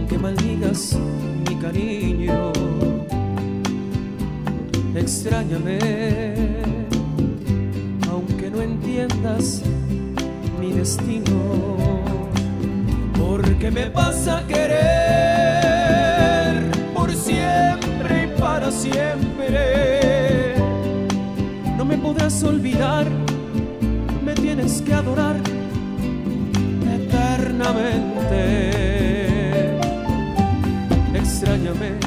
aunque maldigas mi cariño. Extrañame, aunque no entiendas mi destino, porque me vas a querer por siempre y para siempre. No me podrás olvidar, me tienes que adorar eternamente. Extrañame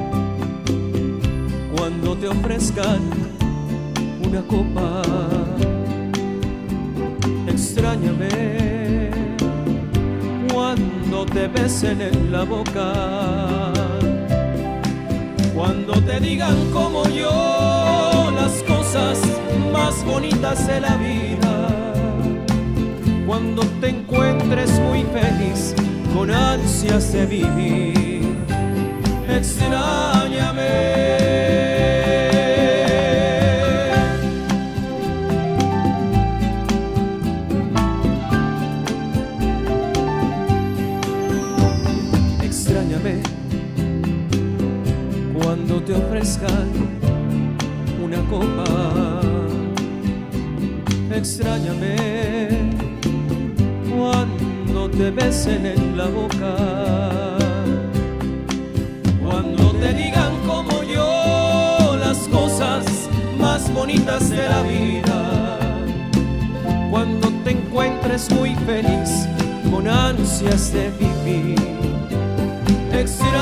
cuando te ofrezcan una copa. Extrañame cuando te besen en la boca, cuando te digan como yo las cosas más bonitas de la vida, cuando te encuentres muy feliz con ansias de vivir. Extrañame. Extrañame cuando te ofrezcan una copa. Extrañame cuando te besen en la boca, cuando te digan como yo las cosas más bonitas de la vida, cuando te encuentres muy feliz con ansias de vivir. Extrañame.